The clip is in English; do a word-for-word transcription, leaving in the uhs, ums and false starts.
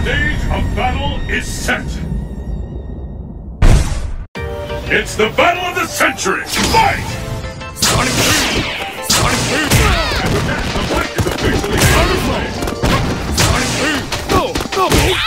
stage of battle is set! It's the battle of the century! Fight! Sonic Boom! Sonic Boom! And with that, the fight is officially underway! Sonic Boom! Go! Go!